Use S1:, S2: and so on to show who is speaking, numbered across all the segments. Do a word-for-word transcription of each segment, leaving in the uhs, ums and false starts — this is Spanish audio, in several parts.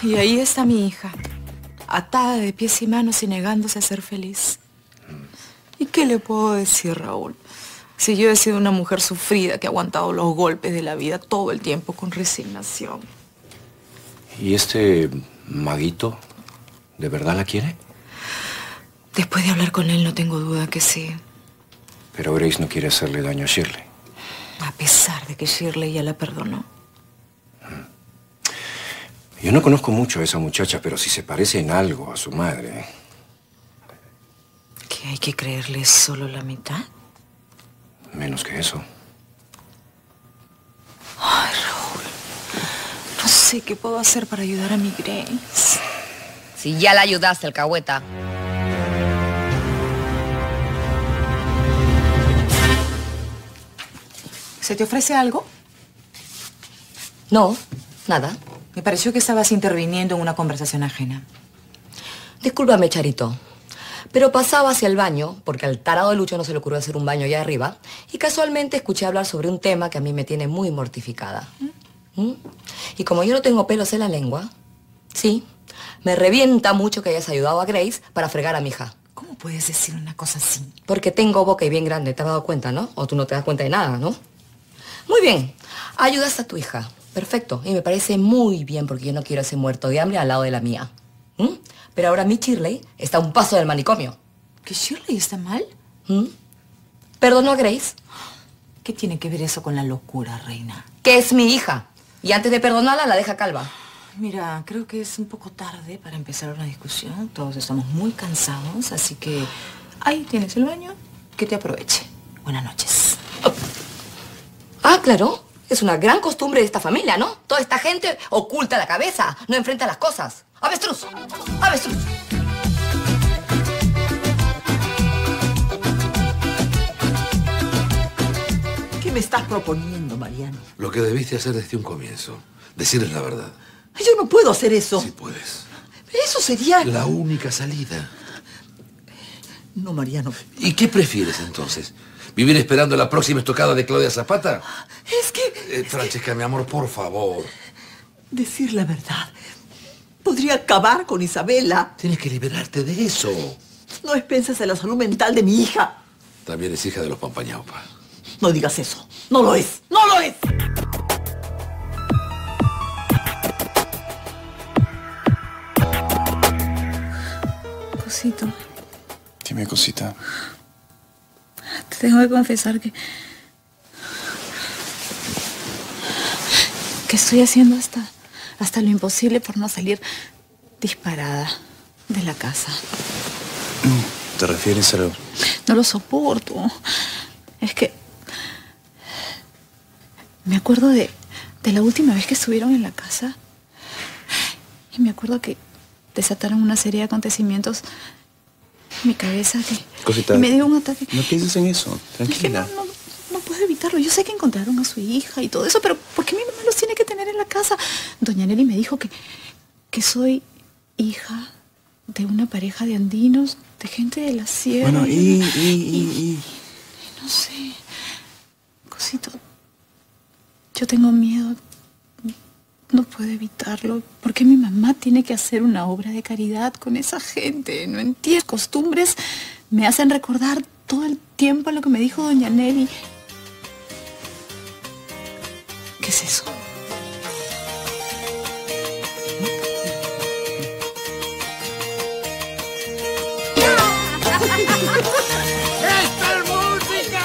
S1: Y ahí está mi hija, atada de pies y manos y negándose a ser feliz. ¿Y qué le puedo decir, Raúl? Si yo he sido una mujer sufrida que ha aguantado los golpes de la vida todo el tiempo con resignación.
S2: ¿Y este maguito de verdad la quiere?
S1: Después de hablar con él no tengo duda que sí.
S2: Pero Grace no quiere hacerle daño a Shirley.
S1: A pesar de que Shirley ya la perdonó.
S2: Yo no conozco mucho a esa muchacha, pero si se parece en algo a su madre...
S1: ¿Que hay que creerle solo la mitad?
S2: Menos que eso.
S1: Ay, Raúl. No sé qué puedo hacer para ayudar a mi Grace.
S3: Si ya la ayudaste, alcahueta.
S1: ¿Se te ofrece algo?
S3: No, nada.
S1: Me pareció que estabas interviniendo en una conversación ajena.
S3: Discúlpame, Charito, pero pasaba hacia el baño, porque al tarado de Lucho no se le ocurrió hacer un baño allá arriba, y casualmente escuché hablar sobre un tema que a mí me tiene muy mortificada. ¿Mm? ¿Mm? Y como yo no tengo pelos en la lengua, sí, me revienta mucho que hayas ayudado a Grace para fregar a mi hija.
S1: ¿Cómo puedes decir una cosa así?
S3: Porque tengo boca y bien grande, ¿te has dado cuenta, no? O tú no te das cuenta de nada, ¿no? Muy bien, ayudaste a tu hija. Perfecto, y me parece muy bien porque yo no quiero ese muerto de hambre al lado de la mía. ¿Mm? Pero ahora mi Shirley está a un paso del manicomio.
S1: ¿Que Shirley está mal?
S3: ¿Mm? ¿Perdonó a Grace?
S1: ¿Qué tiene que ver eso con la locura, reina?
S3: Que es mi hija. Y antes de perdonarla, la deja calva.
S1: Mira, creo que es un poco tarde para empezar una discusión. Todos estamos muy cansados, así que ahí tienes el baño. Que te aproveche. Buenas noches.
S3: Oh. Ah, claro. Es una gran costumbre de esta familia, ¿no? Toda esta gente oculta la cabeza, no enfrenta las cosas. ¡Avestruz! ¡Avestruz!
S4: ¿Qué me estás proponiendo, Mariano?
S5: Lo que debiste hacer desde un comienzo. Decirles la verdad.
S4: Yo no puedo hacer eso.
S5: Sí puedes.
S4: Eso sería...
S5: La única salida.
S4: No, Mariano.
S5: ¿Y qué prefieres entonces? ¿Vivir esperando la próxima estocada de Claudia Zapata?
S4: Es que...
S5: Eh, Francesca, mi amor, por favor.
S4: Decir la verdad podría acabar con Isabela.
S5: Tienes que liberarte de eso.
S4: No expensas en la salud mental de mi hija.
S5: También es hija de los Pampañaupa.
S4: No digas eso. No lo es. ¡No lo es!
S1: Cosito.
S6: Dime, cosita.
S1: Te tengo que confesar que... que estoy haciendo hasta, hasta lo imposible por no salir disparada de la casa.
S6: ¿Te refieres a lo...?
S1: No lo soporto. Es que... me acuerdo de, de la última vez que estuvieron en la casa. Y me acuerdo que desataron una serie de acontecimientos en mi cabeza que...
S6: Cosita,
S1: me dio un ataque.
S6: No pienses en eso, tranquila.
S1: Es que no, no, no puedo evitarlo. Yo sé que encontraron a su hija y todo eso, pero ¿por qué mi mamá los tiene que tener en la casa? Doña Nelly me dijo que, que soy hija de una pareja de andinos, de gente de la sierra.
S6: Bueno, y, y, y, y,
S1: y... No sé. Cosito, yo tengo miedo. No puedo evitarlo. ¿Por qué mi mamá tiene que hacer una obra de caridad con esa gente? No entiendo. Costumbres me hacen recordar todo el tiempo lo que me dijo doña Nelly. ¿Qué es eso?
S7: ¡Esta es música!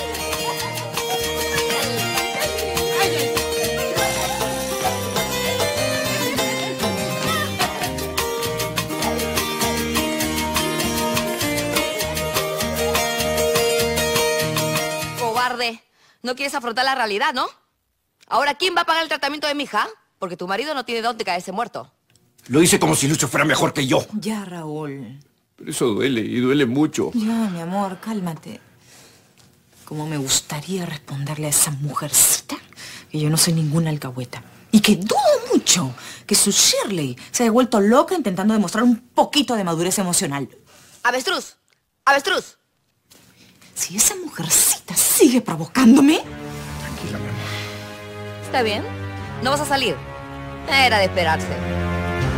S3: Cobarde. No quieres afrontar la realidad, ¿no? Ahora, ¿quién va a pagar el tratamiento de mi hija? Porque tu marido no tiene dónde caerse muerto.
S2: Lo hice como si Lucho fuera mejor que yo.
S1: Ya, Raúl.
S2: Pero eso duele, y duele mucho.
S1: Ya, mi amor, cálmate. Cómo me gustaría responderle a esa mujercita que yo no soy ninguna alcahueta. Y que dudo mucho que su Shirley se haya vuelto loca intentando demostrar un poquito de madurez emocional.
S3: ¡Avestruz! ¡Avestruz!
S1: Si esa mujercita sigue provocándome...
S2: Tranquila, mi amor.
S3: ¿Está bien? ¿No vas a salir? Era de esperarse.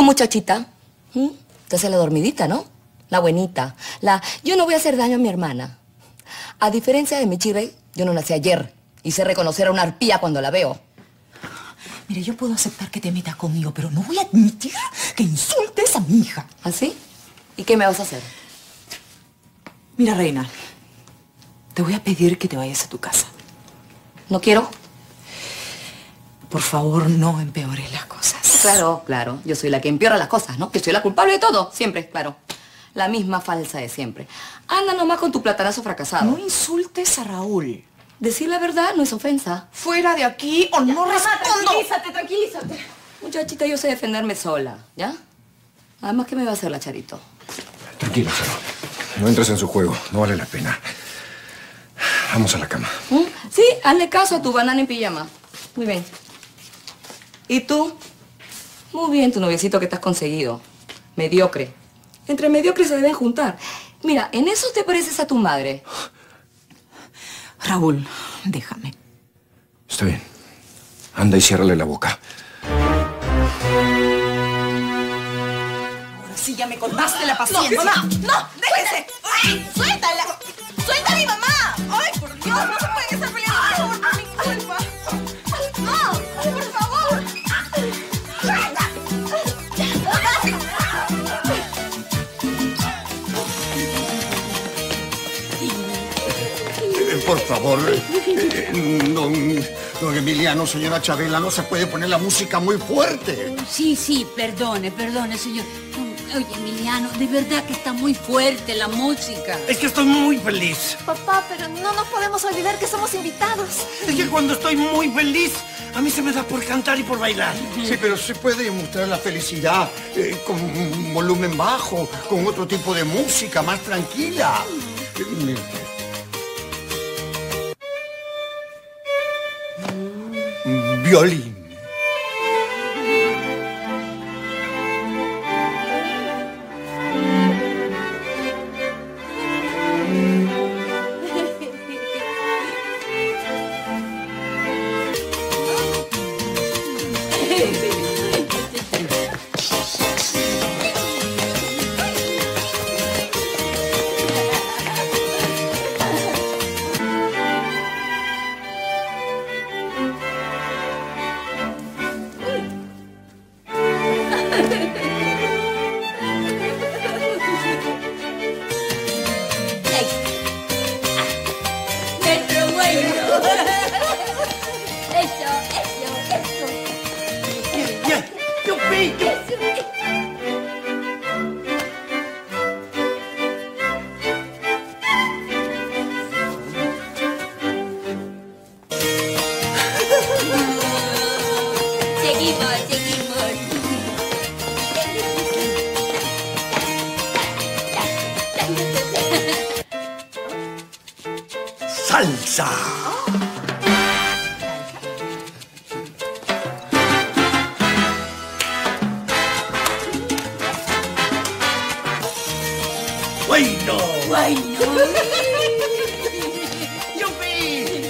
S3: muchachita, ¿Mm? te hace la dormidita, ¿no? La buenita. La, yo no voy a hacer daño a mi hermana. A diferencia de Michirrey, yo no nací ayer y sé reconocer a una arpía cuando la veo.
S4: Mire, yo puedo aceptar que te metas conmigo, pero no voy a admitir que insultes a mi hija.
S3: ¿Así? ¿Y qué me vas a hacer?
S4: Mira, reina, te voy a pedir que te vayas a tu casa.
S3: ¿No quiero?
S4: Por favor, no empeores las cosas.
S3: Claro, claro. Yo soy la que empeora las cosas, ¿no? Que soy la culpable de todo. Siempre, claro. La misma falsa de siempre. Anda nomás con tu platanazo fracasado.
S4: No insultes a Raúl.
S3: Decir la verdad no es ofensa.
S4: Fuera de aquí o no respondo.
S3: Tranquilízate, tranquilízate. Muchachita, yo sé defenderme sola, ¿ya? Además, ¿qué me va a hacer la Charito?
S2: Tranquila, Charo. No entres en su juego. No vale la pena. Vamos a la cama.
S3: ¿Mm? Sí, hazle caso a tu banana en pijama. Muy bien. ¿Y tú? Muy bien, tu noviecito que te has conseguido. Mediocre. Entre mediocres se deben juntar. Mira, en eso te pareces a tu madre.
S4: Raúl, déjame.
S2: Está bien. Anda y ciérrale la boca.
S4: Ahora sí ya me cortaste la paciencia.
S8: No, mamá, no, déjese. ¡Ay, suéltala! ¡Suelta a mi mamá! ¡Ay, por Dios! No se pueden estar peleando por mi culpa. ¡No! ¡Por favor! ¡Suelta!
S9: Por favor, eh, don, don Emiliano, señora Chabela, no se puede poner la música muy fuerte.
S10: Sí, sí, perdone, perdone, señor. Oye, Emiliano, de verdad que está muy fuerte la música.
S7: Es que estoy muy feliz.
S8: Papá, pero no nos podemos olvidar que somos invitados.
S7: Es que cuando estoy muy feliz, a mí se me da por cantar y por bailar.
S9: Sí, pero se puede mostrar la felicidad eh, con un volumen bajo, con otro tipo de música más tranquila. Eh, Violín.
S7: Salsa. Bueno.
S10: Bueno.
S7: ¡Yupi!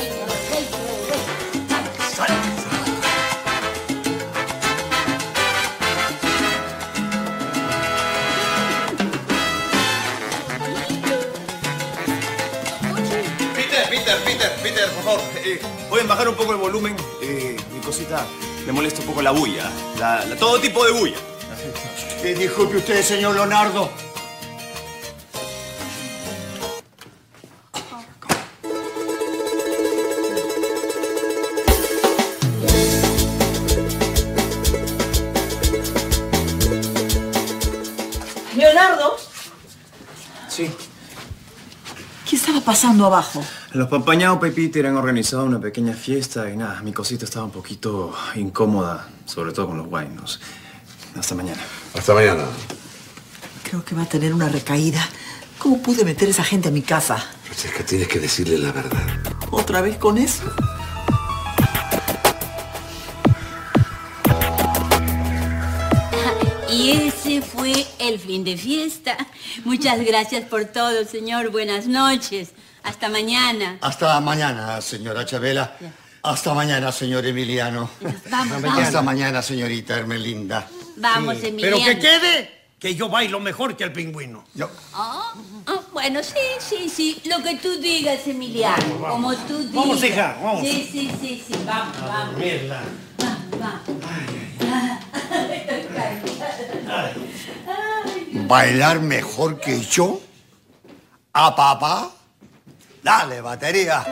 S6: Peter, Peter, Peter, Peter, por favor. Eh, ¿Pueden bajar un poco el volumen? Eh, mi cosita me molesta un poco la bulla. La, la- todo tipo de bulla.
S9: Eh, disculpe usted, señor Leonardo.
S4: Leonardo,
S6: Sí.
S4: ¿qué estaba pasando abajo?
S6: Los Pampañaupa y Peter han organizado una pequeña fiesta y nada, mi cosita estaba un poquito incómoda, sobre todo con los guainos. Hasta mañana.
S5: Hasta mañana.
S4: Creo que va a tener una recaída. ¿Cómo pude meter a esa gente a mi casa?
S5: Francesca, tienes que decirle la verdad.
S4: ¿Otra vez con eso?
S10: Y ese fue el fin de fiesta. Muchas gracias por todo, señor. Buenas noches. Hasta mañana.
S9: Hasta mañana, señora Chabela. Hasta mañana, señor Emiliano.
S10: Vamos,
S9: Hasta
S10: vamos.
S9: mañana, señorita Hermelinda.
S10: Vamos,
S9: Sí,
S10: Emiliano.
S7: Pero que quede que yo bailo mejor que el pingüino.
S9: Yo.
S10: Ah, ah, bueno, sí, sí, sí. Lo que tú digas, Emiliano.
S7: Vamos,
S10: Como tú digas.
S7: Vamos, hija, vamos.
S10: Sí, sí, sí, sí. Vamos, vamos.
S7: Mierda.
S10: Vamos, vamos.
S9: ¿Bailar mejor que yo? ¿A papá? Dale, batería.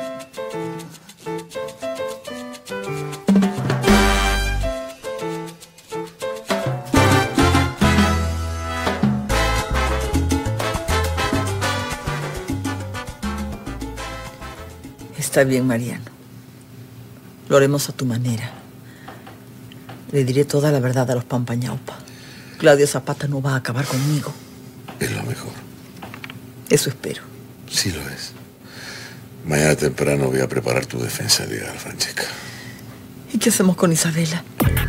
S11: Está bien, Mariano. Lo haremos a tu manera. Le diré toda la verdad a los Pampañaupa. Claudio Zapata no va a acabar conmigo.
S5: Es lo mejor.
S11: Eso espero.
S5: Sí lo es. Mañana temprano voy a preparar tu defensa legal, Francesca.
S11: ¿Y qué hacemos con Isabela?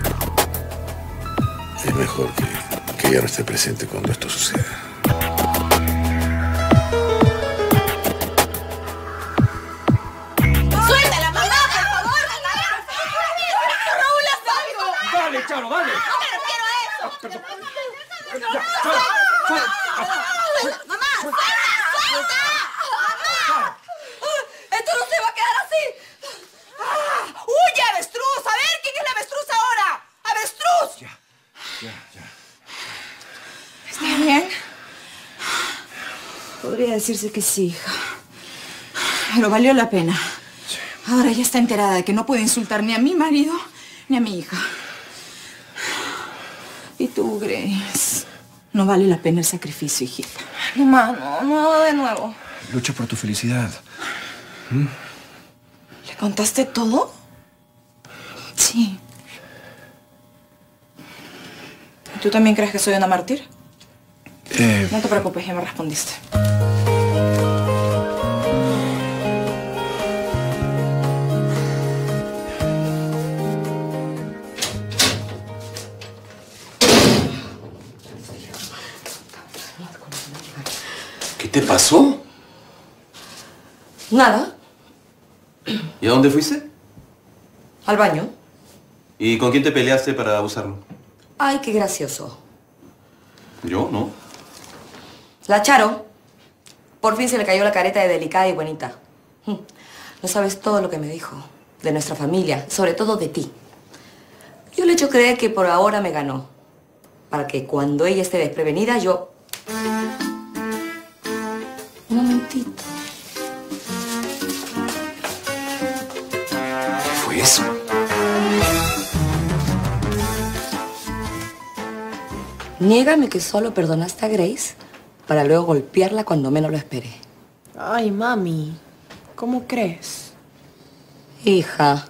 S5: Es mejor que, que ella no esté presente cuando esto suceda.
S8: ¡Suéltala, mamá, por favor! ¡Raúl, haz algo!
S7: Dale, Charo, dale.
S8: ¡No me refiero a eso! ¡Mamá, suelta, suelta! ¡Mamá! ¡Esto no se va a quedar así! ¡Ah! ¡Huye, avestruz! A ver, ¿quién es la avestruz ahora? ¡Avestruz!
S2: Ya, ya, ya.
S1: ¿Está bien? Podría decirse que sí, hija. Pero valió la pena. Ahora ella está enterada de que no puede insultar ni a mi marido ni a mi hija. Y tú, Grace, no vale la pena el sacrificio, hijita.
S8: Mamá, no, no de nuevo.
S2: Lucha por tu felicidad. ¿Mm?
S1: ¿Le contaste todo? Sí. ¿Y tú también crees que soy una mártir?
S2: Eh...
S1: No te preocupes, ya me respondiste.
S5: ¿Qué te pasó?
S3: Nada.
S12: ¿Y a dónde fuiste?
S3: Al baño.
S12: ¿Y con quién te peleaste para abusarlo?
S3: Ay, qué gracioso.
S12: Yo, ¿no?
S3: La Charo. Por fin se le cayó la careta de delicada y bonita. No sabes todo lo que me dijo. De nuestra familia. Sobre todo de ti. Yo le he hecho creer que por ahora me ganó. Para que cuando ella esté desprevenida, yo... Un momentito.
S2: ¿Qué fue eso?
S3: Niégame que solo perdonaste a Grace para luego golpearla cuando menos lo esperé.
S13: Ay, mami, ¿cómo crees?
S3: Hija.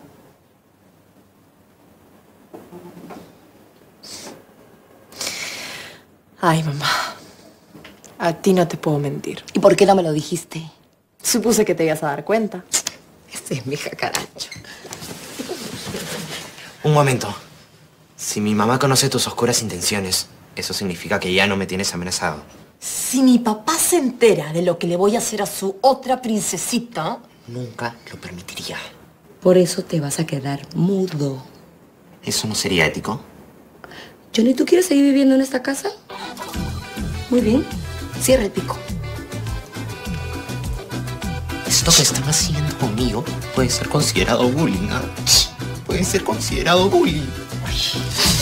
S13: Ay, mamá. A ti no te puedo mentir.
S3: ¿Y por qué no me lo dijiste?
S13: Supuse que te ibas a dar cuenta.
S3: Esta es mi hija, caracho.
S14: Un momento. Si mi mamá conoce tus oscuras intenciones, eso significa que ya no me tienes amenazado.
S4: Si mi papá se entera de lo que le voy a hacer a su otra princesita...
S14: Nunca lo permitiría.
S3: Por eso te vas a quedar mudo.
S14: ¿Eso no sería ético?
S3: ¿Johnny, tú quieres seguir viviendo en esta casa? Muy bien. Cierra el pico.
S14: Esto que están haciendo conmigo puede ser considerado bullying, ¿ah? Puede ser considerado bullying. Ay.